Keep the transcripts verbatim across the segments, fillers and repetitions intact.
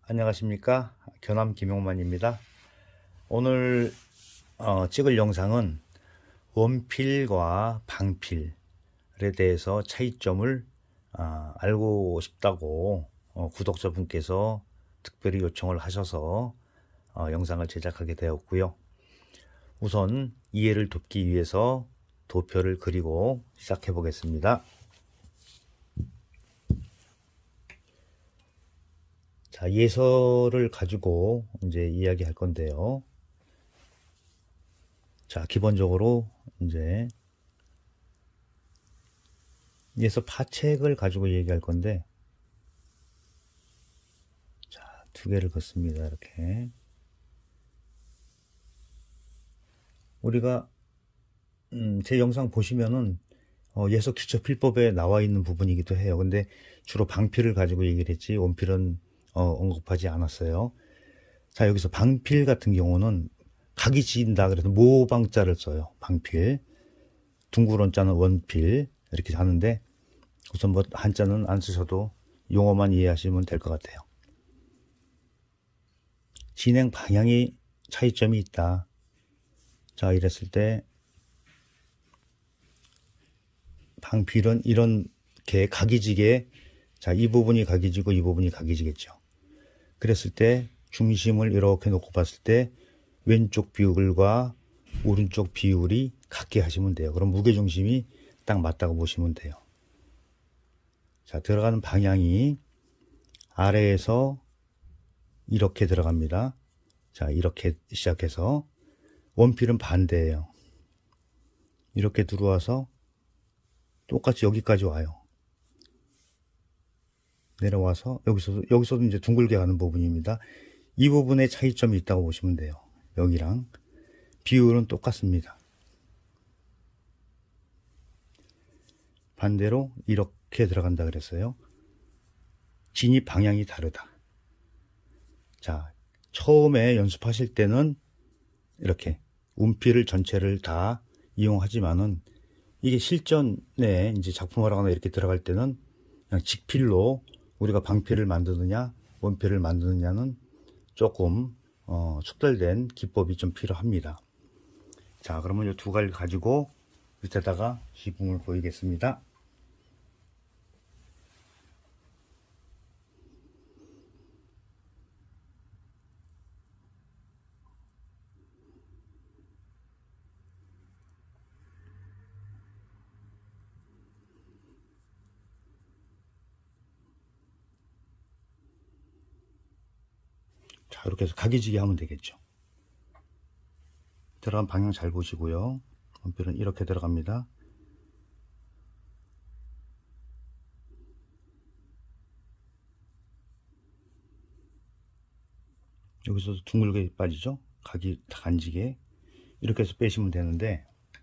안녕하십니까, 견암 김용만입니다. 오늘 어, 찍을 영상은 원필과 방필에 대해서 차이점을 어, 알고 싶다고 어, 구독자분께서 특별히 요청을 하셔서 어, 영상을 제작하게 되었고요. 우선 이해를 돕기 위해서 도표를 그리고 시작해 보겠습니다. 자, 예서를 가지고 이제 이야기할 건데요. 자, 기본적으로 이제 예서 파책을 가지고 얘기할 건데, 자, 두 개를 긋습니다. 이렇게. 우리가 음, 제 영상 보시면은 어, 예서 기초 필법에 나와 있는 부분이기도 해요. 근데 주로 방필을 가지고 얘기를 했지 원필은 어, 언급하지 않았어요. 자, 여기서 방필 같은 경우는 각이 지인다 그래서 모방자를 써요. 방필. 둥그런자는 원필 이렇게 하는데, 우선 뭐 한자는 안 쓰셔도 용어만 이해하시면 될 것 같아요. 진행 방향이 차이점이 있다. 자, 이랬을 때 방필은 이렇게 각이지게, 자, 이 부분이 각이지고 이 부분이 각이지겠죠. 그랬을 때 중심을 이렇게 놓고 봤을 때 왼쪽 비율과 오른쪽 비율이 같게 하시면 돼요. 그럼 무게중심이 딱 맞다고 보시면 돼요. 자, 들어가는 방향이 아래에서 이렇게 들어갑니다. 자, 이렇게 시작해서 원필은 반대예요. 이렇게 들어와서 똑같이 여기까지 와요. 내려와서 여기서도 여기서도 이제 둥글게 가는 부분입니다. 이 부분에 차이점이 있다고 보시면 돼요. 여기랑 비율은 똑같습니다. 반대로 이렇게 들어간다 그랬어요. 진입 방향이 다르다. 자, 처음에 연습하실 때는 이렇게 운필을 전체를 다 이용하지만은, 이게 실전에 이제 작품을 하거나 이렇게 들어갈 때는 그냥 직필로 우리가 방필을 만드느냐 원필을 만드느냐는 조금 어, 숙달된 기법이 좀 필요합니다. 자, 그러면 이 두 가지를 가지고 밑에다가 시품을 보이겠습니다. 자, 이렇게 해서 각이지게 하면 되겠죠. 들어간 방향 잘 보시고요. 원필은 이렇게 들어갑니다. 여기서도 둥글게 빠지죠. 각이 다 간지게 이렇게 해서 빼시면 되는데,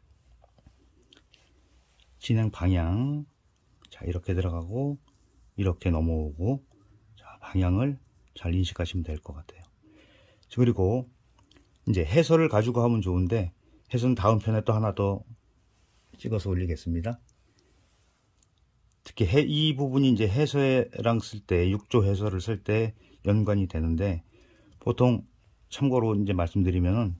진행 방향, 자, 이렇게 들어가고 이렇게 넘어오고, 자, 방향을 잘 인식하시면 될 것 같아요. 그리고 이제 해설을 가지고 하면 좋은데, 해설은 다음 편에 또 하나 더 찍어서 올리겠습니다. 특히 해, 이 부분이 이제 해설랑 쓸 때, 육조 해설을 쓸 때 연관이 되는데, 보통 참고로 이제 말씀드리면은,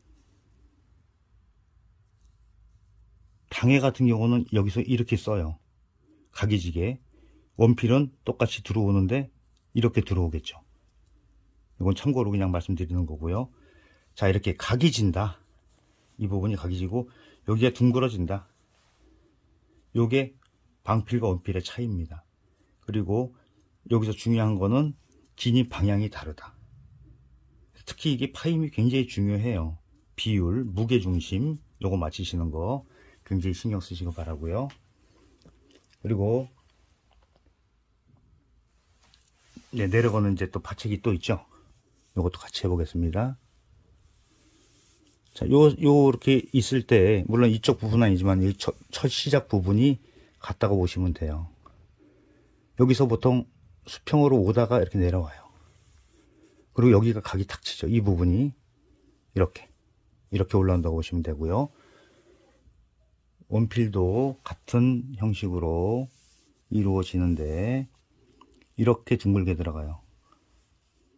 당해 같은 경우는 여기서 이렇게 써요. 각이지게. 원필은 똑같이 들어오는데 이렇게 들어오겠죠. 이건 참고로 그냥 말씀드리는 거고요. 자, 이렇게 각이 진다. 이 부분이 각이 지고 여기가 둥그러진다. 요게 방필과 원필의 차이입니다. 그리고 여기서 중요한 거는 진입 방향이 다르다. 특히 이게 파임이 굉장히 중요해요. 비율, 무게중심 요거 맞추시는 거 굉장히 신경 쓰시기 바라고요. 그리고 네, 내려가는 이제 또 파책이 또 있죠. 요것도 같이 해보겠습니다. 자, 요, 요, 이렇게 있을 때, 물론 이쪽 부분은 아니지만, 이 첫, 첫 시작 부분이 같다고 보시면 돼요. 여기서 보통 수평으로 오다가 이렇게 내려와요. 그리고 여기가 각이 탁 치죠. 이 부분이 이렇게, 이렇게 올라온다고 보시면 되고요. 원필도 같은 형식으로 이루어지는데, 이렇게 둥글게 들어가요.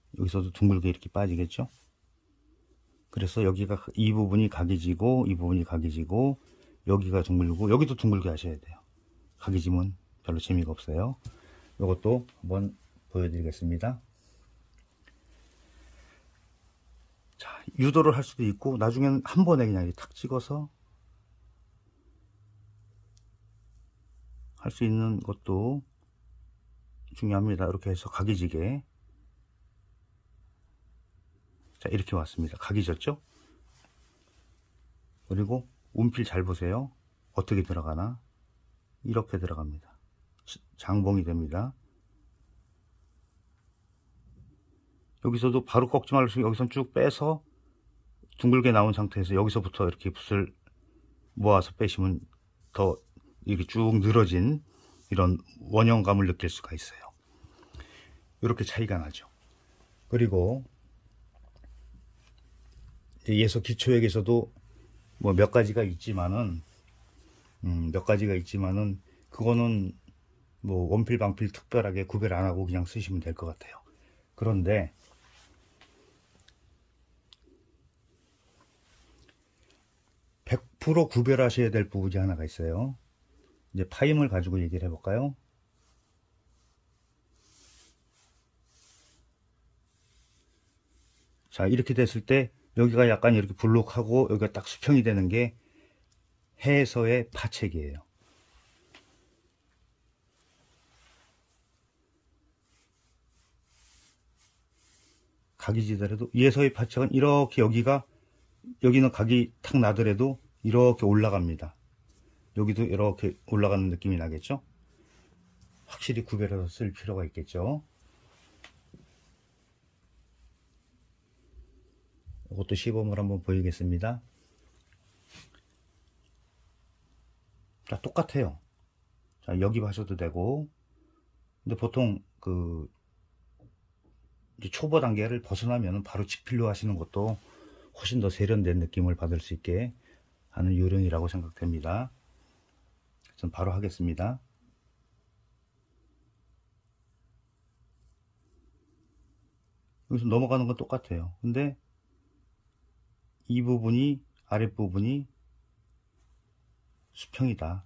여기서도 둥글게 이렇게 빠지겠죠. 그래서 여기가 이 부분이 각이 지고 이 부분이 각이 지고 여기가 둥글고 여기도 둥글게 하셔야 돼요. 각이 지면 별로 재미가 없어요. 이것도 한번 보여드리겠습니다. 자, 유도를 할 수도 있고 나중에는 한 번에 그냥 이렇게 탁 찍어서 할 수 있는 것도 중요합니다. 이렇게 해서 각이 지게. 자, 이렇게 왔습니다. 각이 졌죠? 그리고 운필 잘 보세요. 어떻게 들어가나? 이렇게 들어갑니다. 장봉이 됩니다. 여기서도 바로 꺾지 말고 여기선 쭉 빼서 둥글게 나온 상태에서 여기서부터 이렇게 붓을 모아서 빼시면 더 이렇게 쭉 늘어진 이런 원형감을 느낄 수가 있어요. 이렇게 차이가 나죠. 그리고 예서 기초액에서도 뭐 몇 가지가 있지만은 음, 몇 가지가 있지만은 그거는 뭐 원필 방필 특별하게 구별 안 하고 그냥 쓰시면 될 것 같아요. 그런데 백 퍼센트 구별하셔야 될 부분이 하나가 있어요. 이제 파임을 가지고 얘기를 해볼까요? 자, 이렇게 됐을 때 여기가 약간 이렇게 불룩하고 여기가 딱 수평이 되는 게 해서의 파책이에요. 각이 지더라도 예서의 파책은 이렇게 여기가 여기는 각이 탁 나더라도 이렇게 올라갑니다. 여기도 이렇게 올라가는 느낌이 나겠죠? 확실히 구별해서 쓸 필요가 있겠죠. 이것도 시범을 한번 보이겠습니다. 자, 똑같아요. 자, 여기 하셔도 되고, 근데 보통 그 이제 초보 단계를 벗어나면 바로 직필로 하시는 것도 훨씬 더 세련된 느낌을 받을 수 있게 하는 요령이라고 생각됩니다. 전 바로 하겠습니다. 여기서 넘어가는 건 똑같아요. 근데 이 부분이 아랫부분이 수평이다.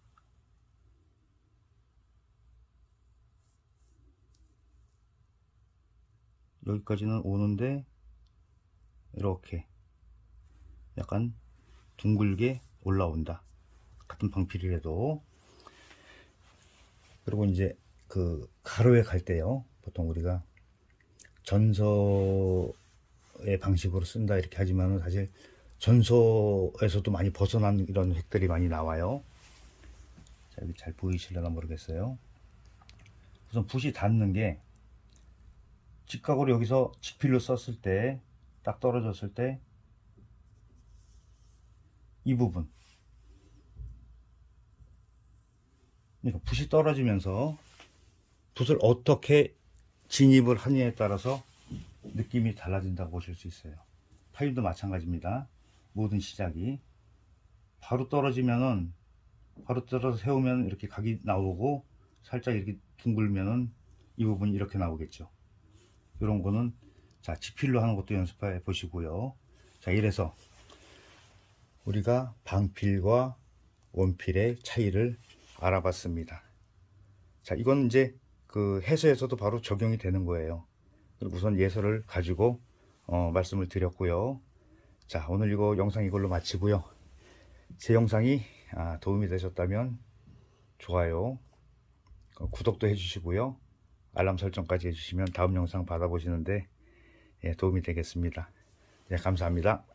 여기까지는 오는데 이렇게 약간 둥글게 올라온다. 같은 방필이라도. 그리고 이제 그 가로에 갈 때요. 보통 우리가 전서의 방식으로 쓴다 이렇게 하지만은 사실 전서에서도 많이 벗어난 이런 획들이 많이 나와요. 자, 여기 잘 보이실려나 모르겠어요. 우선 붓이 닿는 게 직각으로 여기서 직필로 썼을 때 딱 떨어졌을 때 이 부분, 그러니까 붓이 떨어지면서 붓을 어떻게 진입을 하느냐에 따라서 느낌이 달라진다고 보실 수 있어요. 파임도 마찬가지입니다. 모든 시작이 바로 떨어지면은 바로 떨어져 세우면 이렇게 각이 나오고 살짝 이렇게 둥글면은 이 부분이 이렇게 나오겠죠. 이런 거는 자, 직필로 하는 것도 연습해 보시고요. 자, 이래서 우리가 방필과 원필의 차이를 알아봤습니다. 자, 이건 이제 그 해서에서도 바로 적용이 되는 거예요. 우선 예서를 가지고 어, 말씀을 드렸고요. 자, 오늘 이거 영상 이걸로 마치고요. 제 영상이 아, 도움이 되셨다면 좋아요, 어, 구독도 해주시고요. 알람 설정까지 해주시면 다음 영상 받아보시는데 예, 도움이 되겠습니다. 예, 감사합니다.